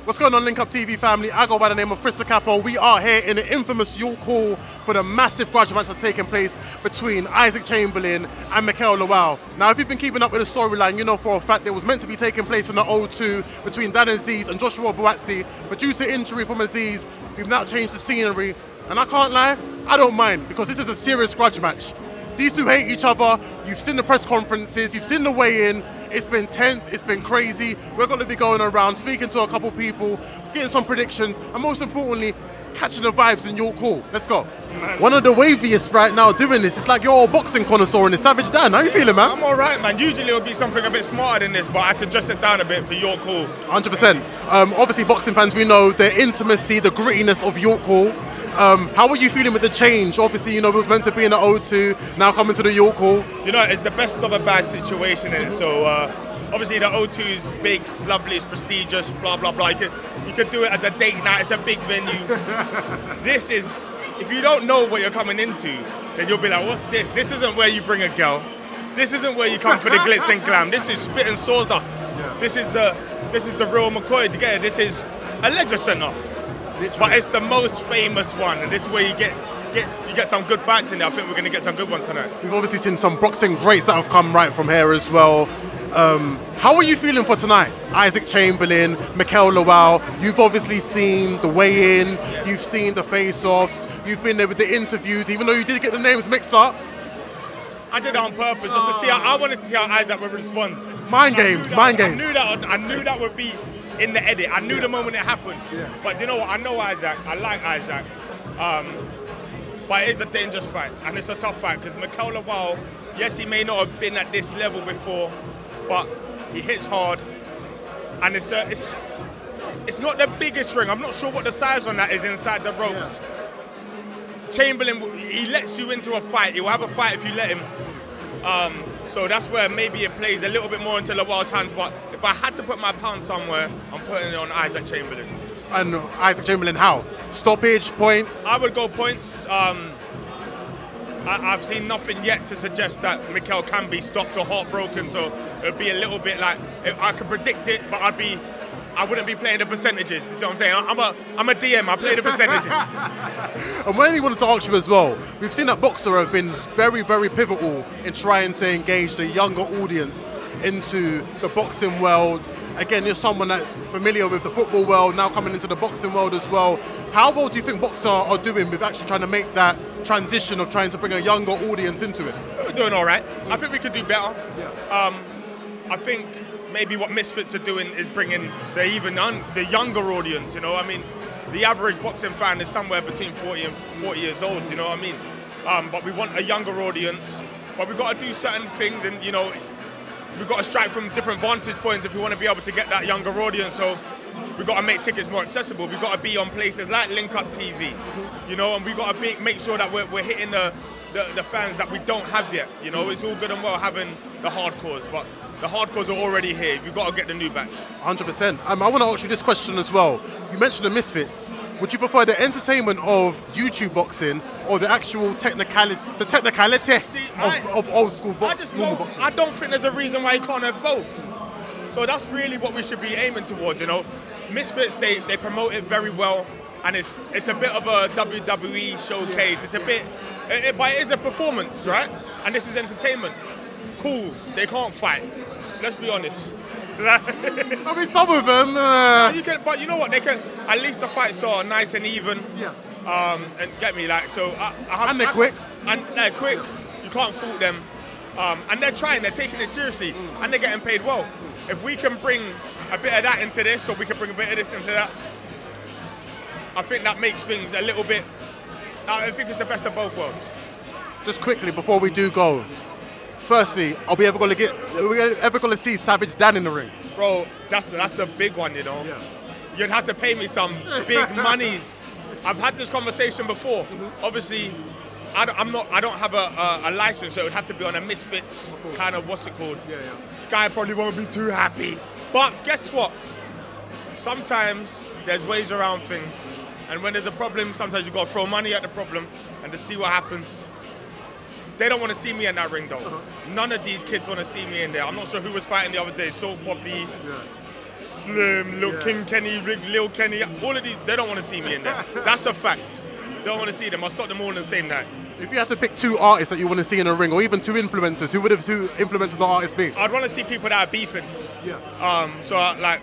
What's going on, Link Up TV family? I go by the name of Chris The Capo. We are here in the infamous York Hall for the massive grudge match that's taking place between Isaac Chamberlain and Mikael Lawal. Now, if you've been keeping up with the storyline, you know for a fact it was meant to be taking place in the O2 between Dan Aziz and Joshua Buatsi. But due to injury from Aziz, we've now changed the scenery. And I can't lie, I don't mind, because this is a serious grudge match. These two hate each other. You've seen the press conferences, you've seen the weigh-in. It's been tense, it's been crazy. We're going to be going around, speaking to a couple people, getting some predictions, and most importantly, catching the vibes in York Hall. Let's go. Man. One of the waviest right now doing this. It's like you're a boxing connoisseur in the Savage Dan. How you feeling, man? I'm all right, man. Usually it would be something a bit smarter than this, but I had to adjust it down a bit for York Hall. 100%. Obviously, boxing fans, we know the intimacy, the grittiness of York Hall. How are you feeling with the change? Obviously, you know, it was meant to be in the O2, now coming to the York Hall. You know, it's the best of a bad situation, in it. So, obviously, the O2 is big, it's lovely, it's prestigious, blah, blah, blah. You could do it as a date night, it's a big venue. This is, if you don't know what you're coming into, then you'll be like, what's this? This isn't where you bring a girl. This isn't where you come for the glitz and glam. This is spit and sawdust. Yeah. This is the real McCoy together. This is a leisure centre. But it's the most famous one, and this is where you get some good fights in there. I think we're going to get some good ones tonight. We've obviously seen some boxing greats that have come right from here as well. How are you feeling for tonight? Isaac Chamberlain, Mikael Lawal, you've obviously seen the weigh-in, you've seen the face-offs, you've been there with the interviews, even though you did get the names mixed up. I did it on purpose, just to see how, I wanted to see how Isaac would respond. Mind games. I knew that would be in the edit. I knew the moment it happened. Yeah. But you know what? I know Isaac. I like Isaac. But it is a dangerous fight, and it's a tough fight because Mikael Lawal, yes, he may not have been at this level before, but he hits hard, and it's not the biggest ring. I'm not sure what the size on that is inside the ropes. Yeah. Chamberlain, he lets you into a fight. He will have a fight if you let him. So that's where maybe it plays a little bit more into Lawal's hands. But if I had to put my pound somewhere, I'm putting it on Isaac Chamberlain. And Isaac Chamberlain, how? Stoppage, points? I would go points. I've seen nothing yet to suggest that Mikael can be stopped or heartbroken. So it would be a little bit like, I could predict it, but I wouldn't be playing the percentages. You see what I'm saying? I'm a DM, I play the percentages. And when he wanted to ask you as well, we've seen that boxer have been very, very pivotal in trying to engage the younger audience into the boxing world. Again, you're someone that's familiar with the football world, now coming into the boxing world as well. How well do you think boxers are doing with actually trying to make that transition of trying to bring a younger audience into it? We're doing all right. I think we could do better. Yeah. I think maybe what Misfits are doing is bringing the younger audience, you know. I mean, the average boxing fan is somewhere between 40 and 40 years old, you know what I mean? But we want a younger audience, but we've got to do certain things, and, you know, we've got to strike from different vantage points if we want to be able to get that younger audience. So we've got to make tickets more accessible. We've got to be on places like Link Up TV, you know, and we've got to make sure that we're hitting the fans that we don't have yet. You know, it's all good and well having the hardcores, but the hardcores are already here. We've got to get the new batch. 100%. I want to ask you this question as well. You mentioned the Misfits. Would you prefer the entertainment of YouTube boxing or the actual technicality of old school boxing? I don't think there's a reason why you can't have both. So that's really what we should be aiming towards, you know. Misfits, they promote it very well, and it's a bit of a WWE showcase. It's a bit, but it is a performance, right? And this is entertainment. Cool, they can't fight. Let's be honest. I mean, some of them. But you know what? They can. At least the fights are nice and even. Yeah. And get me, like, so. And they're quick. And they're quick. You can't fault them. And they're trying. They're taking it seriously, and they're getting paid well. If we can bring a bit of that into this, or we can bring a bit of this into that, I think that makes things a little bit. I think it's the best of both worlds. Just quickly before we do go. Firstly, are we ever going to see Savage Dan in the ring? Bro, that's a big one, you know. Yeah. You'd have to pay me some big monies. I've had this conversation before. Obviously, I don't have a license, so it would have to be on a Misfits kind of, what's it called? Yeah. Sky probably won't be too happy. But guess what? Sometimes there's ways around things, and when there's a problem, sometimes you've got to throw money at the problem and to see what happens. They don't want to see me in that ring, though. None of these kids want to see me in there. I'm not sure who was fighting the other day. Soul Poppy, Slim, Lil King Kenny, Lil Kenny, all of these, they don't want to see me in there. That's a fact. They don't want to see them. I'll stop them all on the same night. If you had to pick 2 artists that you want to see in a ring, or even 2 influencers, who would have 2 influencers or artists be? I'd want to see people that are beefing. Yeah. So like,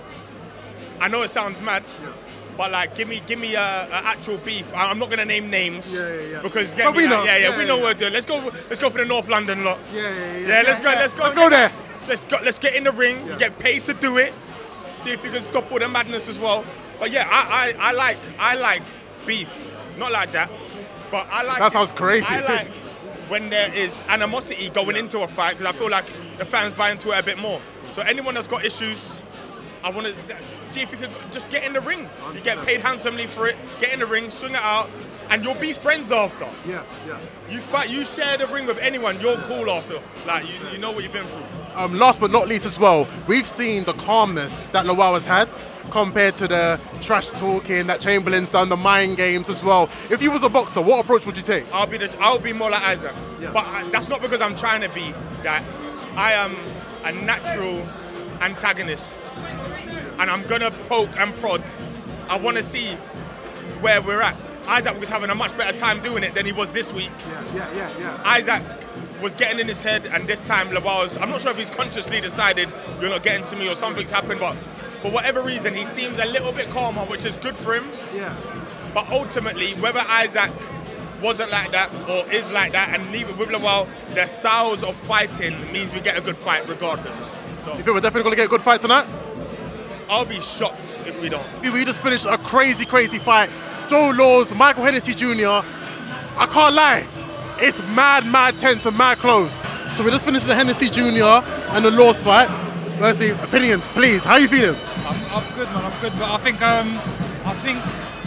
I know it sounds mad, but like, give me a actual beef. I'm not gonna name names because we know what we're doing. Let's go for the North London lot. Let's go there. Let's get in the ring. You get paid to do it. See if you can stop all the madness as well. But yeah, I like beef. Not like that, but I like. That sounds crazy. I like when there is animosity going into a fight, because I feel like the fans buy into it a bit more. So anyone that's got issues, I want to see if you can just get in the ring. You get paid handsomely for it. Get in the ring, swing it out, and you'll be friends after. Yeah. You fight, you share the ring with anyone, you're cool after. Like, you know what you've been through. Last but not least as well, we've seen the calmness that Lawal has had compared to the trash talking that Chamberlain's done, the mind games as well. If you was a boxer, what approach would you take? I'll be more like Isaac. But that's not because I'm trying to be that. I am a natural antagonist. And I'm gonna poke and prod. I wanna see where we're at. Isaac was having a much better time doing it than he was this week. Yeah. Isaac was getting in his head, and this time Lawal's, I'm not sure if he's consciously decided you're not getting to me or something's happened, but for whatever reason, he seems a little bit calmer, which is good for him. Yeah. But ultimately, whether Isaac wasn't like that or is like that, and even with Lawal, their styles of fighting means we get a good fight regardless. So, you think we're definitely gonna get a good fight tonight? I'll be shocked if we don't. We just finished a crazy fight. Joe Laws, Michael Hennessy Jr. I can't lie, it's mad tense and mad close. So we just finished the Hennessy Jr. and the Laws fight. Firstly, opinions, please. How are you feeling? I'm good, man. I'm good, but I think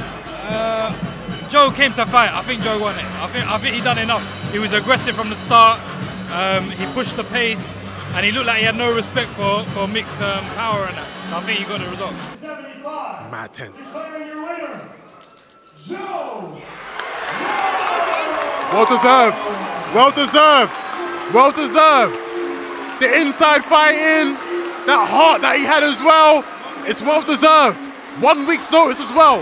Joe came to fight. I think Joe won it. I think he done enough. He was aggressive from the start. He pushed the pace, and he looked like he had no respect for mixed power and that. So I think he got the result. Mad tense. Well deserved. Well deserved. Well deserved. The inside fighting, that heart that he had as well, it's well deserved. 1 week's notice as well.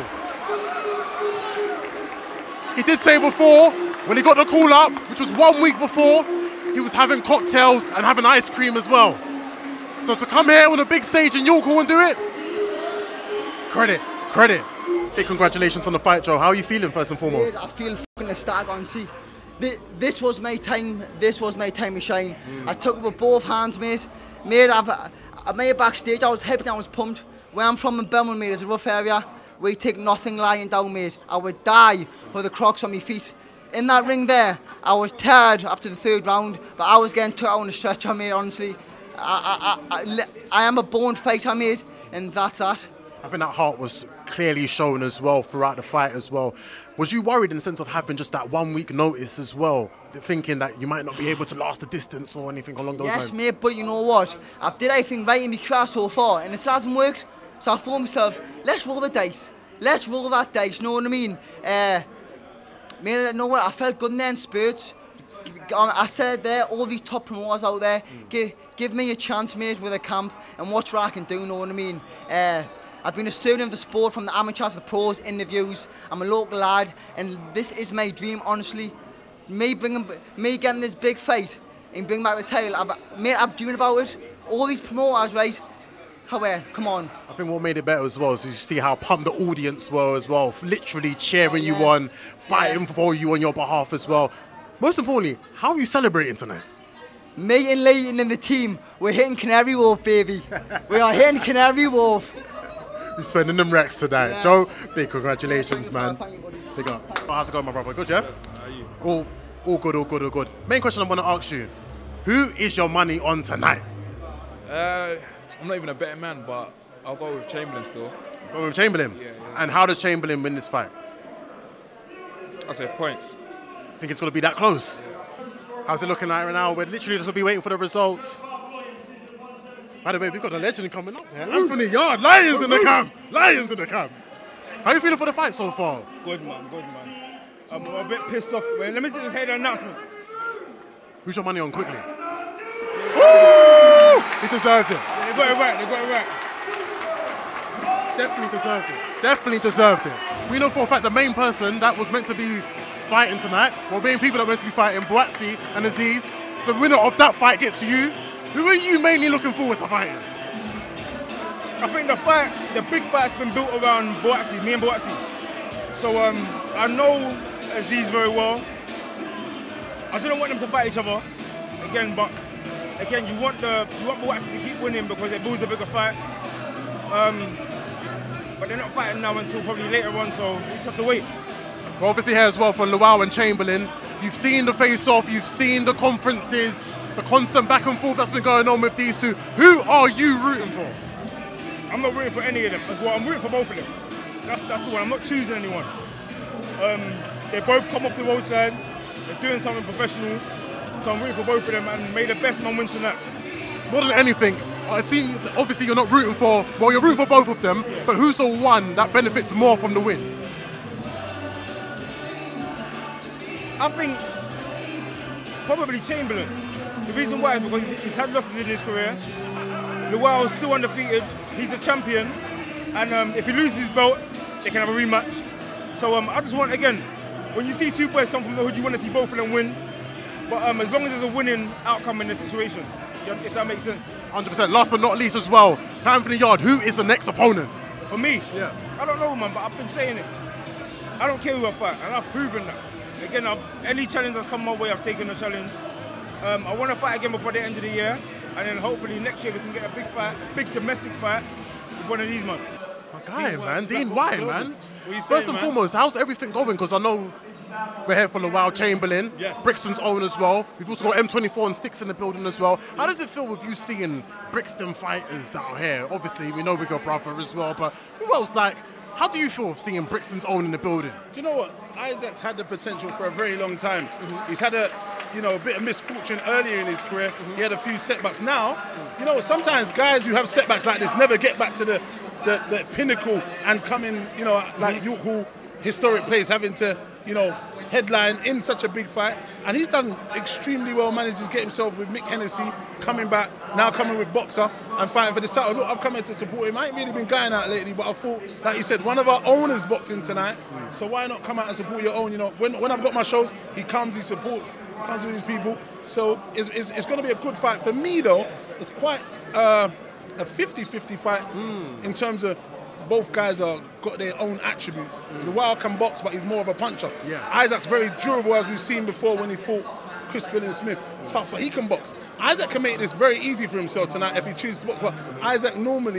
He did say before, when he got the call up, which was 1 week before, he was having cocktails and having ice cream as well. So to come here on a big stage in York and do it, credit. Big congratulations on the fight, Joe. How are you feeling first and foremost? I feel fucking ecstatic, honestly. This was my time. This was my time to shine. I took it with both hands, mate. I made it backstage. I was hyped. I was pumped. Where I'm from in Birmingham, mate, it's a rough area. We take nothing lying down, mate. I would die with the Crocs on my feet. In that ring there, I was tired after the 3rd round, but I was getting took out on the stretcher, mate. Honestly, I am a born fighter, mate, and that's that. I think that heart was clearly shown as well throughout the fight as well. Was you worried in the sense of having just that 1 week notice as well, thinking that you might not be able to last the distance or anything along those lines? Yes, mate, but you know what? I've did everything right in my career so far, and it still hasn't worked. So I thought to myself, let's roll the dice. Let's roll that dice, you know what I mean? Mate, you know what? I felt good in there in spurts. I said there, all these top promoters out there, give me a chance, mate, with a camp, and watch what I can do, you know what I mean? I've been a student of the sport from the amateurs to the pros, interviews. I'm a local lad, and this is my dream, honestly. Me getting this big fight and bring back the title, I'm dreaming about it. All these promoters, right? Come on. I think what made it better as well is you see how pumped the audience were as well, literally cheering you on, fighting for you on your behalf as well. Most importantly, how are you celebrating tonight? Me and Leighton and the team, we're hitting Canary Wharf, baby. We are hitting Canary Wharf. You're spending them racks tonight. Yes. Joe, big congratulations, man. Big up. How's it going, my brother? Good, yeah? Yes, how are you? All good. Main question I want to ask you, who is your money on tonight? I'm not even a betting man, but I'll go with Chamberlain still. Go with Chamberlain? Yeah. And how does Chamberlain win this fight? I say points. Think it's going to be that close? Yeah. How's it looking like right now? We're literally just going to be waiting for the results. By the way, we've got a legend coming up here. Anthony Yarde, Lions in the camp. Lions in the camp. How are you feeling for the fight so far? Good, man. I'm a bit pissed off. Wait, let me see the announcement. Who's your money on quickly? Woo! He deserved it. Yeah, they got it right. Definitely deserved it. Definitely deserved it. We know for a fact the main person that was meant to be fighting tonight, well, main people that were meant to be fighting, Buatsi and Aziz, the winner of that fight gets you. Who are you mainly looking forward to fighting? I think the big fight's been built around Buatsi, me and Buatsi. So I know Aziz very well. I didn't want them to fight each other again, but again, you want Buatsi to keep winning because it builds a bigger fight. But they're not fighting now until probably later on, so we just have to wait. Well, obviously here as well for Lawal and Chamberlain. You've seen the face-off, you've seen the conferences, the constant back and forth that's been going on with these two. Who are you rooting for? I'm not rooting for any of them as well. I'm rooting for both of them. That's the one. I'm not choosing anyone. They both come off the roadside. They're doing something professional. So I'm rooting for both of them and may the best man win tonight. More than anything, it seems obviously you're not rooting for, well, you're rooting for both of them, but who's the one that benefits more from the win? I think probably Chamberlain. The reason why is because he's had losses in his career. Lawal is still undefeated. He's a champion. And if he loses his belt, they can have a rematch. So I just want, again, when you see two boys come from the hood, you want to see both of them win. But as long as there's a winning outcome in the situation, if that makes sense. 100%. Last but not least as well, Anthony Yarde, who is the next opponent? For me? Yeah. I don't know, man, but I've been saying it. I don't care who I fight, and I've proven that. Again, any challenge that's come my way, I've taken the challenge. I want to fight again before the end of the year, and then hopefully next year we can get a big fight, big domestic fight with one of these men. My guy, man, Dean Whyte, man. Saying, First and foremost, how's everything going? Because I know we're here for Lawal, Chamberlain, Brixton's own as well. We've also got M24 and Stickz in the building as well. How does it feel with you seeing Brixton fighters that are here? Obviously, we know we got brother as well, but who else, like, how do you feel of seeing Brixton's own in the building? Do you know what? Isaac's had the potential for a very long time. He's had a bit of misfortune earlier in his career. He had a few setbacks. Now, sometimes guys who have setbacks like this never get back to the pinnacle and come in, like York Hall, historic place, having to, headline in such a big fight. And he's done extremely well, managing to get himself with Mick Hennessy, coming back, now coming with Boxer and fighting for this title. Look, I've come here to support him. I ain't really been going out lately, but I thought, like you said, one of our owners boxing tonight, so why not come out and support your own? When I've got my shows, he comes, he supports, comes with his people. So it's going to be a good fight. For me, though, it's quite a 50-50 fight in terms of both guys are got their own attributes. Lawal can box, but he's more of a puncher. Isaac's very durable, as we've seen before when he fought Chris Smith. Tough, but he can box. Isaac can make this very easy for himself tonight if he chooses to box. But Isaac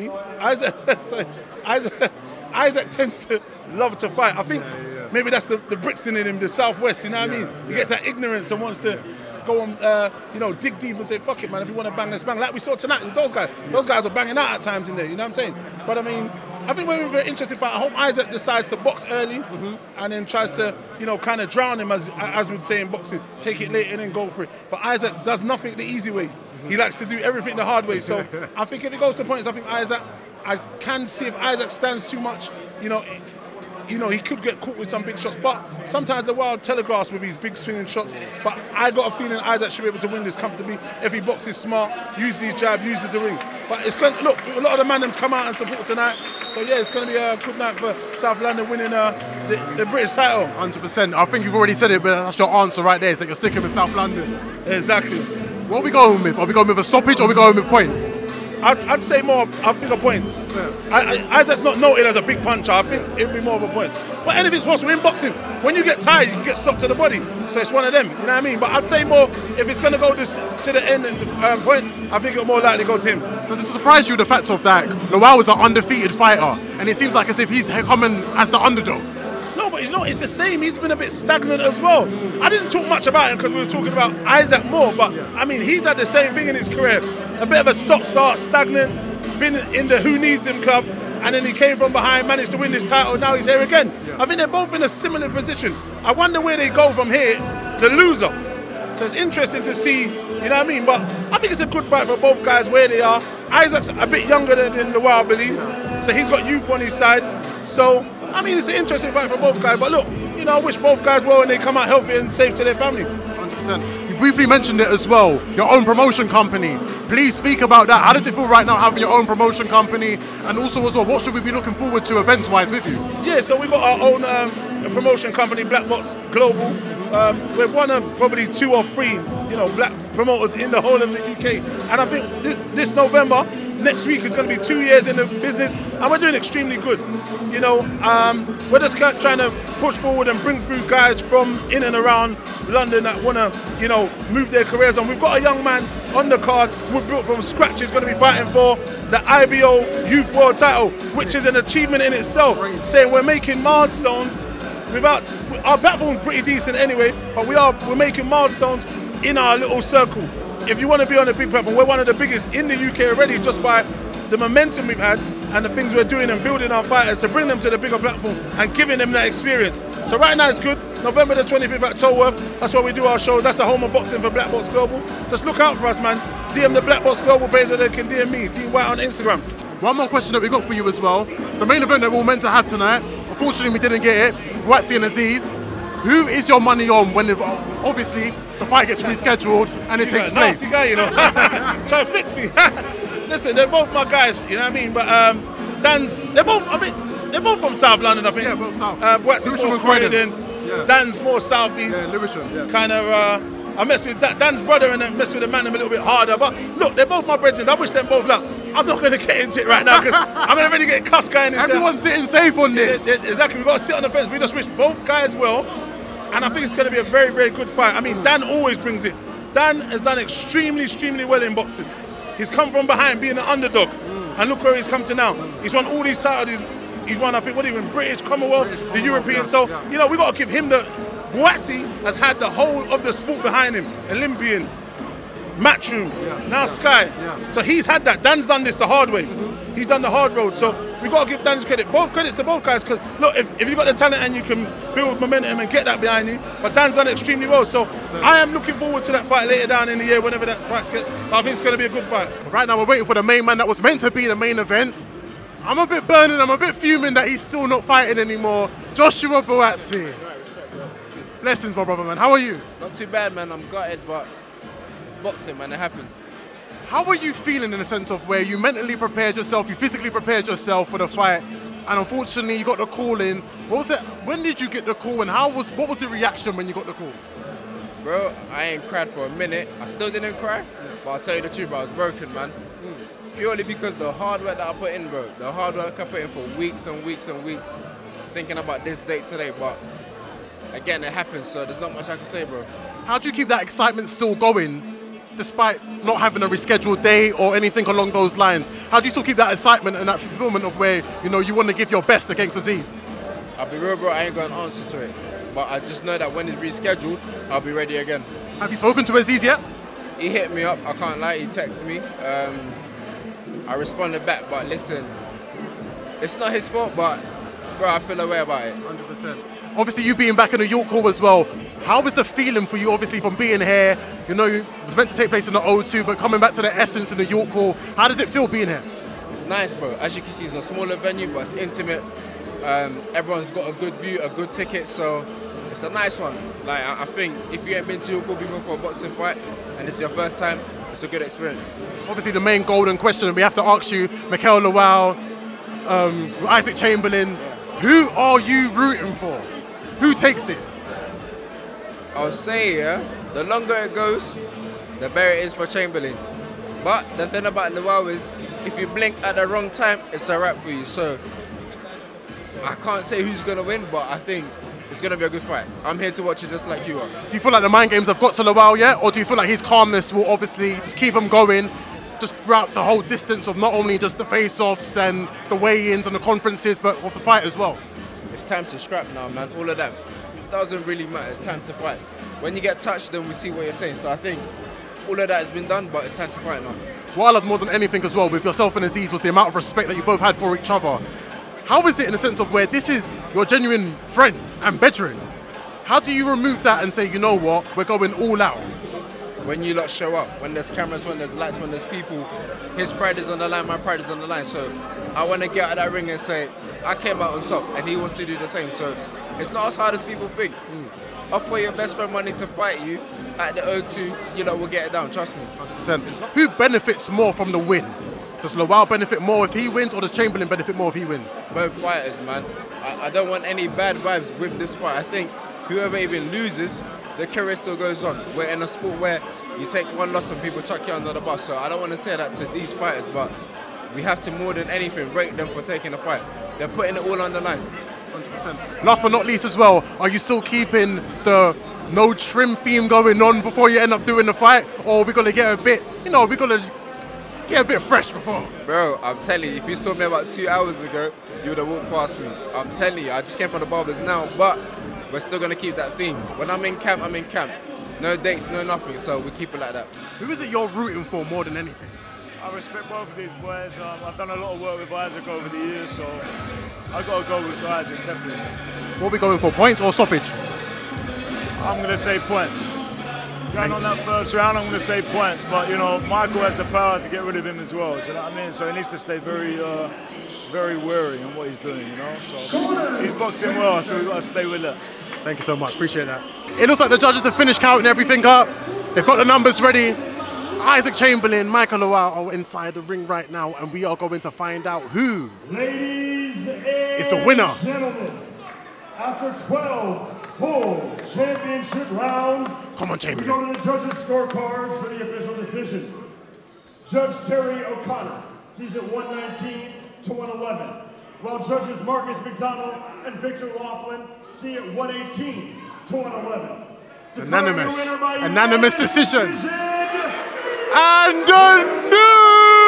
tends to love to fight. I think maybe that's the Brixton in him, the Southwest. You know what I mean? He gets that ignorance and wants to go on, dig deep and say, fuck it, man, if you want to bang, let's bang. Like we saw tonight with those guys. Those guys are banging out at times in there, you know what I'm saying? But I mean, I think we're in a very interesting fight. I hope Isaac decides to box early and then tries to, kind of drown him, as we'd say in boxing, take it late and then go for it. But Isaac does nothing the easy way. He likes to do everything the hard way. So I think if it goes to points, I think I can see if Isaac stands too much, he could get caught with some big shots, but sometimes the Wild telegraphs with his big swinging shots. But I got a feeling Isaac should be able to win this comfortably if he boxes smart, uses his jab, uses the ring. But it's going to look, a lot of the man them come out and support tonight. So yeah, it's going to be a good night for South London winning the British title. 100%. I think you've already said it, but that's your answer right there. Is that you're sticking with South London? Exactly. What are we going with? Are we going with a stoppage or are we going with points? I'd say more, I think of points. Isaac's not noted as a big puncher. I think it'd be more of a points. But anything's possible in boxing. When you get tired, you can get stopped to the body. So it's one of them, you know what I mean? But I'd say more, if it's going to go to the end and the points, I think it'll more likely go to him. Does it surprise you the fact of that Lawal was an undefeated fighter and it seems like as if he's coming as the underdog? No, but it's the same. He's been a bit stagnant as well. I didn't talk much about him because we were talking about Isaac more, but I mean, he's had the same thing in his career. A bit of a stop-start, stagnant, been in the Who Needs Him club, and then he came from behind, managed to win this title, now he's here again. I think they're both in a similar position. I wonder where they go from here, the loser. So it's interesting to see, you know what I mean? But I think it's a good fight for both guys where they are. Isaac's a bit younger than Lawal, I believe, so he's got youth on his side. So, I mean, it's an interesting fight for both guys. But look, I wish both guys well and they come out healthy and safe to their family. 100%. You briefly mentioned it as well, your own promotion company. Please speak about that. How does it feel right now having your own promotion company? And also as well, what should we be looking forward to events-wise with you? Yeah, so we've got our own promotion company, Black Box Global. We're one of probably 2 or 3, you know, black promoters in the whole of the UK. And I think this November, next week is going to be 2 years in the business, and we're doing extremely good. You know, we're just trying to push forward and bring through guys from in and around London that want to, you know, move their careers on. We've got a young man on the card who built from scratch. He's going to be fighting for the IBO Youth World title, which is an achievement in itself. Saying we're making milestones without, our platform's pretty decent anyway, but we're making milestones in our little circle. If you want to be on a big platform, we're one of the biggest in the UK already, just by the momentum we've had and the things we're doing and building our fighters to bring them to the bigger platform and giving them that experience. So right now it's good. November the 25th at Tolworth, that's where we do our shows. That's the home of boxing for Black Box Global. Just look out for us, man. DM the Black Box Global page, or they can DM me, D Whyte on Instagram. One more question that we got for you as well. The main event that we were meant to have tonight, unfortunately we didn't get it. Buatsi and Aziz. Who is your money on when, obviously, the fight gets rescheduled and it takes place? Nasty guy, you know. Try to fix me. Listen, they're both my guys, you know what I mean? But they're both from South London, I think. Yeah, both South. Buatsi's more Croydon. Yeah. Dan's more Southeast. Yeah, Lewisham, yeah. Kind of, I mess with Dan's brother and I mess with the man a little bit harder. But look, they're both my brethren. I wish them both luck. I'm not going to get into it right now because I'm already getting cussed going into it. Everyone's sitting safe on this. Exactly, we've got to sit on the fence. We just wish both guys well. And I think it's going to be a very, very good fight. I mean, Dan always brings it. Dan has done extremely, extremely well in boxing. He's come from behind being an underdog. And look where he's come to now. He's won all these titles. He's won, I think, what even British, Commonwealth, the European. Yeah, so, yeah. you know, we've got to give him the... Buatsi has had the whole of the sport behind him. Olympian, Matchroom, now Sky. Yeah. So he's had that. Dan's done this the hard way. He's done the hard road. So we've got to give Dan credit. Both credits to both guys, because look, if you've got the talent and you can build momentum and get that behind you, but Dan's done extremely well. So I am looking forward to that fight later down in the year, whenever that fight gets. I think it's going to be a good fight. Right now we're waiting for the main man that was meant to be the main event. I'm a bit burning, I'm a bit fuming that he's still not fighting anymore. Joshua Buatsi. Blessings, my brother, man. How are you? Not too bad, man. I'm gutted, but it's boxing, man. It happens. How are you feeling in the sense of where you mentally prepared yourself, you physically prepared yourself for the fight, and unfortunately you got the call in? What was it? When did you get the call, and what was the reaction when you got the call? Bro, I ain't cried for a minute. I still didn't cry, but I'll tell you the truth, bro, I was broken, man. Purely because the hard work that I put in, bro. The hard work I put in for weeks and weeks and weeks, thinking about this date today, but again, it happens, so there's not much I can say, bro. How do you keep that excitement still going, despite not having a rescheduled day or anything along those lines? How do you still keep that excitement and that fulfillment of where, you know, you want to give your best against Aziz? I'll be real, bro, I ain't got an answer to it. But I just know that when it's rescheduled, I'll be ready again. Have you spoken to Aziz yet? He hit me up, I can't lie, he texted me. I responded back, but listen, it's not his fault, but bro, I feel away about it. 100%. Obviously, you being back in the York Hall as well, how was the feeling for you, obviously, from being here? You know, it was meant to take place in the O2, but coming back to the Essence in the York Hall, how does it feel being here? It's nice, bro. As you can see, it's a smaller venue, but it's intimate. Everyone's got a good view, a good ticket, so it's a nice one. Like, I think if you ain't been to York Hall before for a boxing fight, and it's your first time, it's a good experience. Obviously, the main golden question, we have to ask you, Mikael, Lawal, Isaac Chamberlain, who are you rooting for? Who takes this? I'll say, yeah, the longer it goes, the better it is for Chamberlain. But the thing about Lawal is, if you blink at the wrong time, it's a wrap for you. So I can't say who's going to win, but I think it's going to be a good fight. I'm here to watch it just like you are. Do you feel like the mind games have got to Lawal yet? Or do you feel like his calmness will obviously just keep him going just throughout the whole distance of not only just the face-offs and the weigh-ins and the conferences, but of the fight as well? It's time to scrap now, man. All of that doesn't really matter. It's time to fight. When you get touched, then we see what you're saying. So I think all of that has been done, but it's time to fight now. What I love more than anything as well with yourself and Aziz was the amount of respect that you both had for each other. How is it in the sense of where this is your genuine friend and veteran? How do you remove that and say, you know what, we're going all out? when you lot show up, when there's cameras, when there's lights, when there's people, his pride is on the line, my pride is on the line. So I want to get out of that ring and say, I came out on top, and he wants to do the same. So it's not as hard as people think. Offer your best friend money to fight you at the O2, you know, we'll get it down, trust me. 100%. Who benefits more from the win? Does Lawal benefit more if he wins, or does Chamberlain benefit more if he wins? Both fighters, man. I don't want any bad vibes with this fight. I think whoever even loses, the career still goes on. We're in a sport where you take one loss and people chuck you under the bus. So I don't want to say that to these fighters, but we have to, more than anything, rate them for taking the fight. They're putting it all on the line. 100%. Last but not least as well, are you still keeping the no trim theme going on before you end up doing the fight? Or are we going to get a bit, you know, we're going to get a bit fresh before? Bro, I'm telling you, if you saw me about 2 hours ago, you would have walked past me. I'm telling you, I just came from the barbers now, but we're still going to keep that theme. When I'm in camp, I'm in camp. No dates, no nothing, so we keep it like that. Who is it you're rooting for more than anything? I respect both of these boys. I've done a lot of work with Isaac over the years, so I've got to go with Isaac, definitely. What are we going for, points or stoppage? I'm going to say points. Going on that first round, I'm going to say points, but you know, Michael has the power to get rid of him as well, do you know what I mean? So he needs to stay very wary on what he's doing, you know? So he's boxing well, so we've got to stay with that. Thank you so much, appreciate that. It looks like the judges have finished counting everything up. They've got the numbers ready. Isaac Chamberlain, Mikael Lawal are inside the ring right now, and we are going to find out who is the winner. Gentlemen, after 12 full championship rounds, come on, Chamberlain. We go to the judges' scorecards for the official decision. Judge Terry O'Connor sees it 119 to 111, while judges Marcus McDonald and Victor Laughlin see it 118 to 111. It's unanimous decision. And the new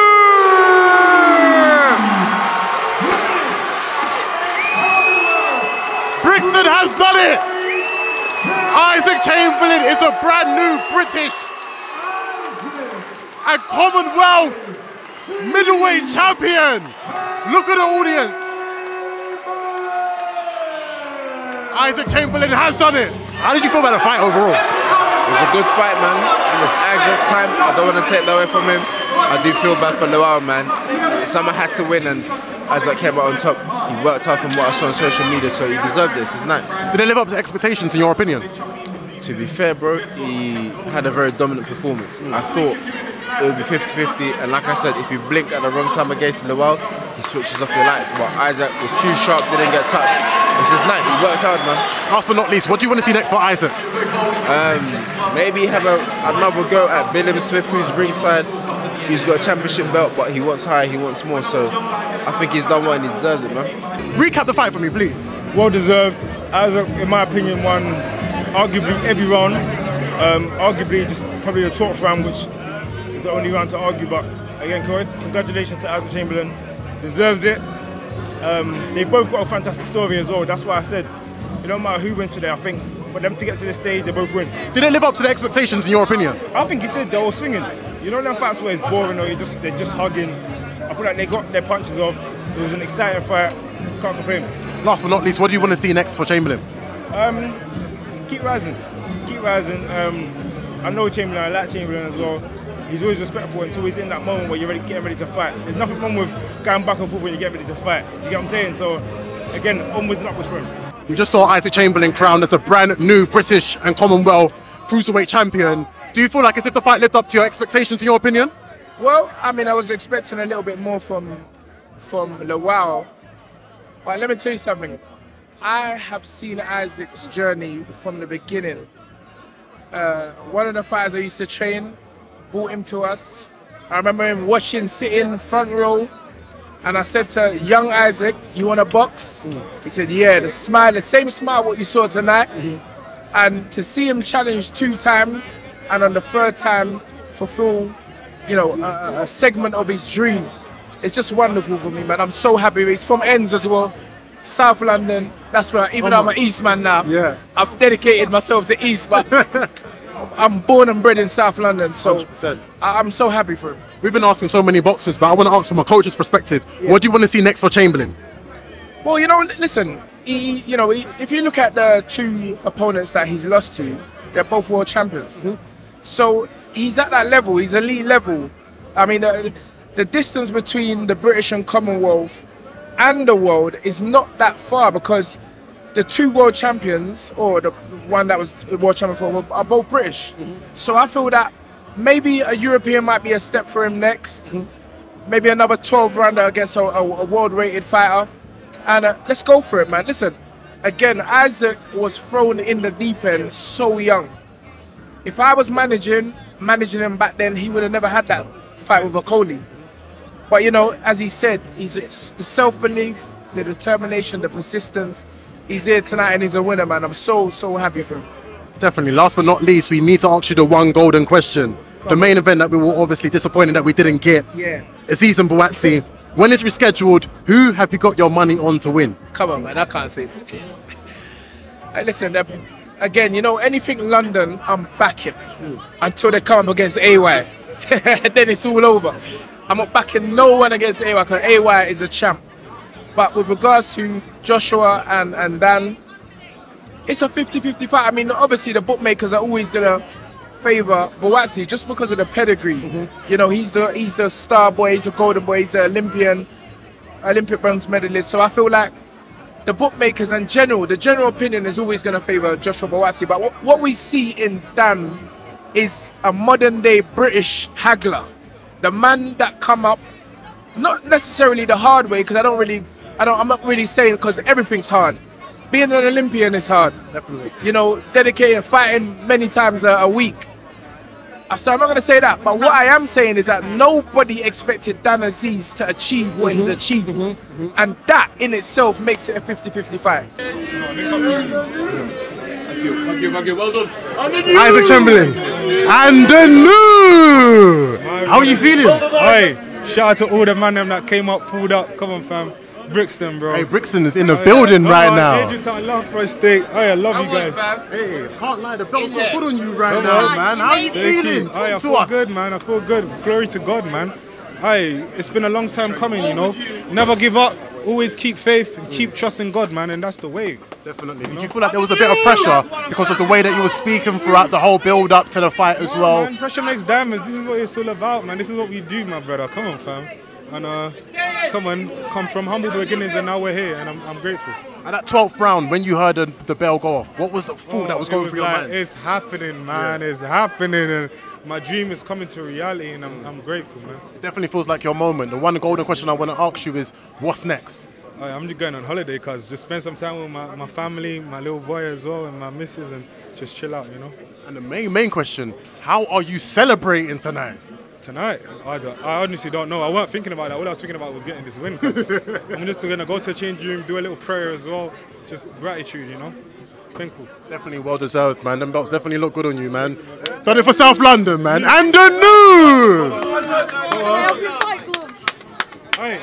Brixton has done it. Isaac Chamberlain is a brand new British and Commonwealth middleweight champion. Look at the audience. Isaac Chamberlain has done it. How did you feel about the fight overall? It was a good fight, man. And it's Isaac's time. I don't want to take that away from him. I do feel bad for Lawal, man. Someone had to win, and Isaac came out on top. He worked hard from what I saw on social media, so he deserves this. It's nice. Did they live up to expectations, in your opinion? To be fair, bro, he had a very dominant performance. I thought it would be 50-50, and like I said, if you blinked at the wrong time against Lawal, he switches off your lights. But Isaac was too sharp, didn't get touched. It's just nice. He worked hard, man. Last but not least, what do you want to see next for Isaac? Maybe have another go at Billy Smith, who's ringside. He's got a championship belt, but he wants higher, he wants more. So I think he's done well and he deserves it, man. Recap the fight for me, please. Well deserved. Isaac, in my opinion, won arguably every round. Arguably just probably the 12th round, which is the only round to argue. But again, congratulations to Isaac Chamberlain. Deserves it. They've both got a fantastic story as well. That's why I said, it don't matter who wins today. I think for them to get to this stage, they both win. Did it live up to the expectations, in your opinion? I think it did. They were swinging. You know them fights where it's boring or they're just hugging. I feel like they got their punches off. It was an exciting fight. Can't complain. Last but not least, what do you want to see next for Chamberlain? Keep rising. Keep rising. I know Chamberlain. I like Chamberlain as well. He's always respectful until he's in that moment where you're getting ready to fight. There's nothing wrong with going back and forth when you get ready to fight. Do you get what I'm saying? So, again, onwards and upwards for him. We just saw Isaac Chamberlain crowned as a brand new British and Commonwealth Cruiserweight champion. Do you feel like as if the fight lived up to your expectations, in your opinion? Well, I mean, I was expecting a little bit more from Lawal. But let me tell you something. I have seen Isaac's journey from the beginning. One of the fighters I used to train brought him to us. I remember him watching, sitting front row, and I said to young Isaac, "You want to box?" He said, "Yeah." The smile, the same smile what you saw tonight, and to see him challenge 2 times, and on the 3rd time fulfill, you know, a segment of his dream. It's just wonderful for me, man. I'm so happy. He's from Ends as well, South London. That's where, even though I'm an East man now, I've dedicated myself to East, but I'm born and bred in South London, so 100%. I'm so happy for him. We've been asking so many boxers, but I want to ask from a coach's perspective, what do you want to see next for Chamberlain? Well, you know, listen, if you look at the 2 opponents that he's lost to, they're both world champions. So he's at that level, he's elite level. I mean, the distance between the British and Commonwealth and the world is not that far, because the 2 world champions, or the one that was the world champion for, are both British. So I feel that maybe a European might be a step for him next. Maybe another 12 rounder against a world rated fighter. And let's go for it, man. Listen, again, Isaac was thrown in the deep end so young. If I was managing him back then, he would have never had that fight with Okoli. But you know, as he said, he's the self-belief, the determination, the persistence. He's here tonight and he's a winner, man. I'm so happy for him. Definitely. Last but not least, we need to ask you the one golden question. The main event that we were obviously disappointed that we didn't get. Yeah. Aziz and Buatsi. When it's rescheduled, who have you got your money on to win? Come on, man. I can't say. Hey, listen, again, you know, anything London, I'm backing until they come up against AY. Then it's all over. I'm not backing no one against AY, because AY is a champ. But with regards to Joshua and Dan, it's a 50-50 fight. I mean, obviously the bookmakers are always gonna favour Buatsi just because of the pedigree. You know, he's the star boy, he's the golden boy, he's the Olympic bronze medalist. So I feel like the bookmakers and the general opinion is always gonna favour Joshua Buatsi. But what we see in Dan is a modern day British haggler. The man that come up, not necessarily the hard way, because I'm not really saying because everything's hard. Being an Olympian is hard. Definitely. You know, dedicating, fighting many times a week. So I'm not going to say that. But what I am saying is that nobody expected Dan Aziz to achieve what he's achieved. And that in itself makes it a 50-50 fight. Thank you. Well done. Isaac Chamberlain. And the new. How are you feeling? Hey, shout out to all the man them that came up, pulled up. Come on, fam. Brixton, bro. Hey, Brixton is in the building right now. Love for a steak. Hey, I love you guys. Hey, can't lie, the belt's not good on you right now, man. How are you feeling? I feel good, man. I feel good. Glory to God, man. Hey, it's been a long time coming, you know. Never give up. Always keep faith and keep trusting God, man, and that's the way. Definitely. Did you feel like there was a bit of pressure because of the way that you were speaking throughout the whole build-up to the fight as well? Man, pressure makes diamonds. This is what it's all about, man. This is what we do, my brother. Come on, fam. And come from humble beginnings, and now we're here, and I'm grateful. At that 12th round, when you heard the bell go off, what was the thought that was going through your mind? It's happening, man. Yeah. It's happening, and my dream is coming to reality, and I'm grateful, man. It definitely feels like your moment. The one golden question I want to ask you is, what's next? I'm just going on holiday, cause just spend some time with my family, my little boy as well, and my missus, and just chill out, you know. And the main question: how are you celebrating tonight? Tonight, I honestly don't know. I weren't thinking about that. All I was thinking about was getting this win. I'm just gonna go to the change room, do a little prayer as well. Just gratitude, you know. Thankful. Definitely well deserved, man. Them belts definitely look good on you, man. Done it for South London, man. And the new. Hey,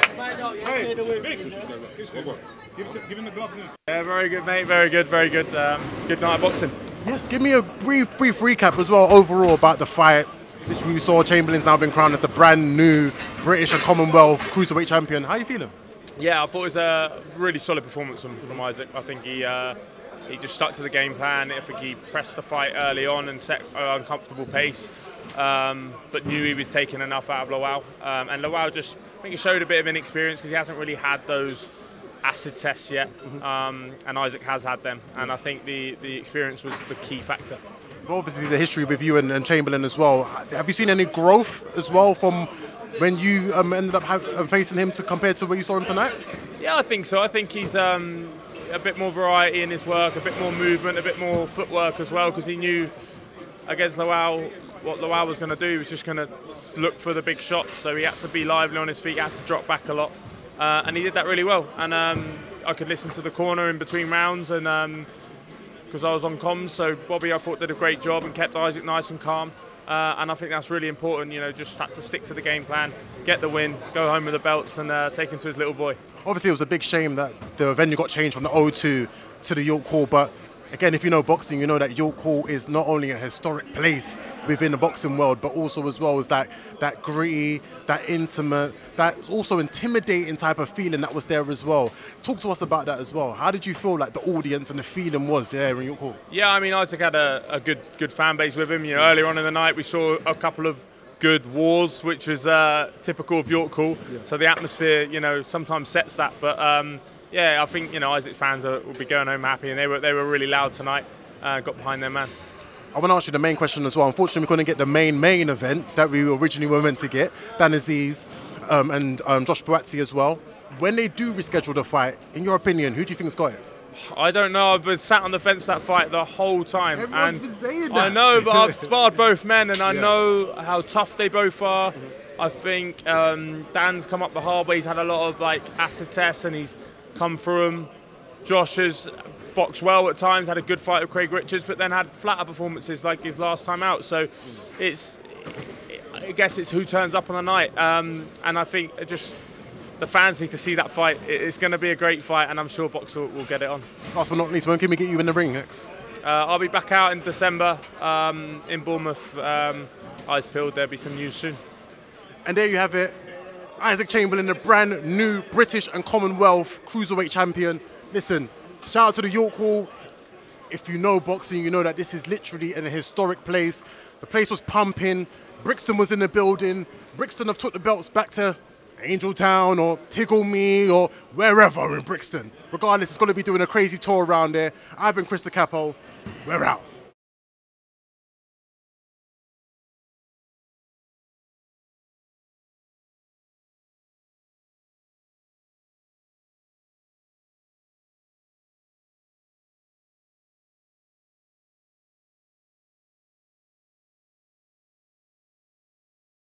give him the gloves. Yeah, very good, mate. Very good, very good. Good night of boxing. Yes, give me a brief recap as well overall about the fight. Literally, we saw Chamberlain's now been crowned as a brand new British and Commonwealth Cruiserweight champion. How are you feeling? Yeah, I thought it was a really solid performance from Isaac. I think he just stuck to the game plan. I think he pressed the fight early on and set an uncomfortable pace, but knew he was taking enough out of Lawal. And Lawal just, I think he showed a bit of inexperience because he hasn't really had those acid tests yet, and Isaac has had them. And I think the experience was the key factor. Obviously, the history with you and Chamberlain as well. Have you seen any growth as well from when you ended up facing him compared to where you saw him tonight? Yeah, I think so. I think he's a bit more variety in his work, a bit more movement, a bit more footwork as well, because he knew against Lawal what Lawal was going to do. He was just going to look for the big shots, so he had to be lively on his feet, he had to drop back a lot, and he did that really well. And I could listen to the corner in between rounds, and because I was on comms, so Bobby, I thought, did a great job and kept Isaac nice and calm. And I think that's really important, you know, just had to stick to the game plan, get the win, go home with the belts, and take him to his little boy. Obviously, it was a big shame that the venue got changed from the O2 to the York Hall, but Again, if you know boxing, you know that York Hall is not only a historic place within the boxing world, but also as well as that gritty, that intimate, that also intimidating type of feeling that was there as well. Talk to us about that as well. How did you feel like the audience and the feeling was there in York Hall? Yeah, I mean, Isaac had a good fan base with him. You know, earlier on in the night, we saw a couple of good wars, which was typical of York Hall. Yeah. So the atmosphere, you know, sometimes sets that. But yeah, I think, you know, Isaac's fans will be going home happy, and they were really loud tonight. Got behind their man. I want to ask you the main question as well. Unfortunately, we couldn't get the main event that we originally were meant to get. Dan Aziz and Josh Buatsi as well. When they do reschedule the fight, in your opinion, who do you think's got it? I don't know. I've been sat on the fence that fight the whole time. Everyone's been saying that. I know, but I've sparred both men, and I know how tough they both are. I think Dan's come up the hard way. He's had a lot of acid tests, and he's come through them. Josh has boxed well at times, had a good fight with Craig Richards, but then had flatter performances like his last time out. So I guess it's who turns up on the night. And I think just the fans need to see that fight. It's going to be a great fight, and I'm sure Boxer will get it on. Last but not least, when can we get you in the ring next? I'll be back out in December in Bournemouth. Eyes peeled, there'll be some news soon. And there you have it. Isaac Chamberlain, the brand new British and Commonwealth Cruiserweight champion. Listen, shout out to the York Hall. If you know boxing, you know that this is literally in a historic place. The place was pumping. Brixton was in the building. Brixton have took the belts back to Angel Town or Tickle Me or wherever in Brixton. Regardless, it's going to be doing a crazy tour around there. I've been Chris The Capo. We're out.